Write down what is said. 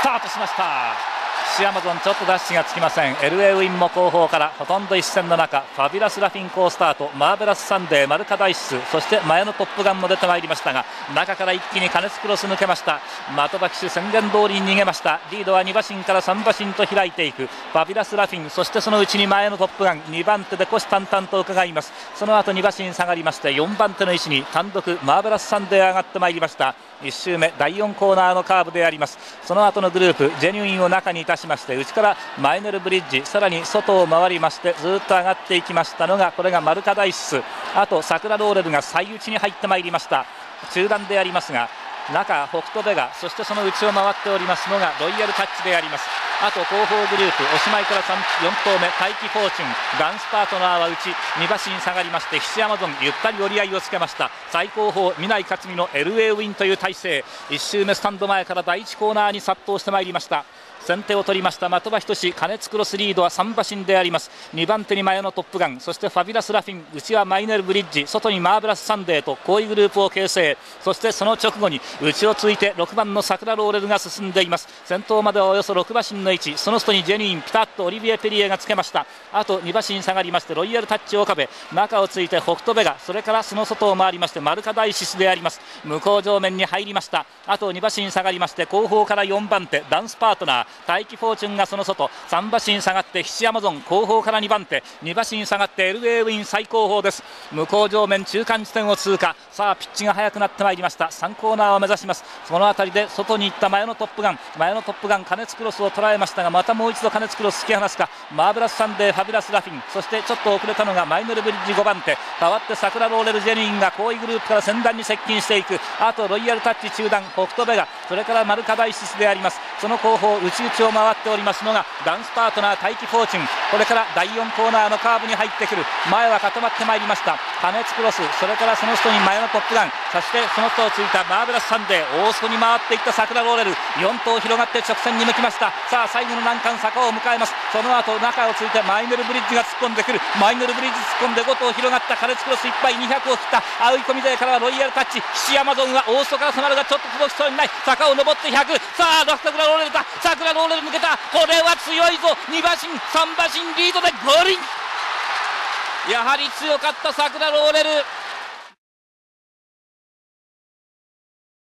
タートしました。シアマゾンちょっとダッシュがつきません。LA ウィンも後方からほとんど一線の中、ファビュラスラフィン好スタート、マーベラスサンデー、マルカダイシス、そして前のトップガンも出てまいりましたが、中から一気にカネツクロス抜けました。的場騎手宣言通りに逃げました。リードは2馬身から3馬身と開いていくファビュラスラフィン、そしてそのうちに前のトップガン2番手で虎視眈々と伺います。その後2馬身下がりまして4番手の位置に単独マーベラスサンデー上がってまいりました。1周目第4コーナーのカーブであります。その後のグループジェニュインを中にいたしまして、内からマイネルブリッジ、さらに外を回りましてずっと上がっていきましたのが、これがマルカダイシス、あと桜ローレルが最内に入ってまいりました。中段でありますが、中北斗ベガ、そしてその内を回っておりますのがロイヤルタッチであります。あと後方グループおしまいから4頭目大気フォーチュン、ガンスパートナーは内2馬身下がりまして、ヒシアマゾンゆったり折り合いをつけました。最後方南井克美の LA ウィンという体勢、1周目スタンド前から第1コーナーに殺到してまいりました。先手を取りました的場仁、カネツクロスリードは3馬身であります。2番手に前のトップガン、そしてファビュラスラフィン、内はマイネルブリッジ、外にマーベラスサンデーとこういうグループを形成。そしてその直後に内をついて6番の桜ローレルが進んでいます。先頭まではおよそ6馬身の位置、その外にジェニーン、ピタッとオリビエ・ペリエがつけました。あと2馬身下がりましてロイヤルタッチ岡部、中をついて北斗ベガ、それからその外を回りましてマルカダイシスであります。向こう上面に入りました。あと2馬身下がりまして後方から4番手ダンスパートナー、大気フォーチュンがその外、3馬身下がってヒシアマゾン後方から2番手、2馬身下がって LA ウィン最後方です。向こう上面中間地点を通過。さあピッチが速くなってまいりました。3コーナーを目指します。その辺りで外に行った前のトップガンカネツクロスを捉えましたが、またもう一度カネツクロス突き放すか。マーベラスサンデー、ファビュラスラフィン、そしてちょっと遅れたのがマイネルブリッジ5番手、代わって桜ローレルジェニーンが後位グループから先団に接近していく。あとロイヤルタッチ中段北斗ベガ、それからマルカダイシスであります。その後方内々を回っておりますのがダンスパートナー大気フォーチュン。これから第4コーナーのカーブに入ってくる。前は固まってまいりました。カネツクロス、それからその人に前のトップガン、そしてその人をついたマーベラスサンデー、大外に回っていった桜ローレル、4頭広がって直線に向きました。さあ最後の難関坂を迎えます。その後中をついてマイネルブリッジが突っ込んでくる。マイネルブリッジ突っ込んで5頭広がったカネツクロスいっぱい200を切った。追い込み勢からはロイヤルタッチ、ヒシアマゾンは大外から迫るがちょっと届きそうにない。坂を登って100、さあ桜ローレルだ、桜ローレル抜けた。これは強いぞ。2馬身3馬身リードでゴールイン。やはり強かった桜ローレル。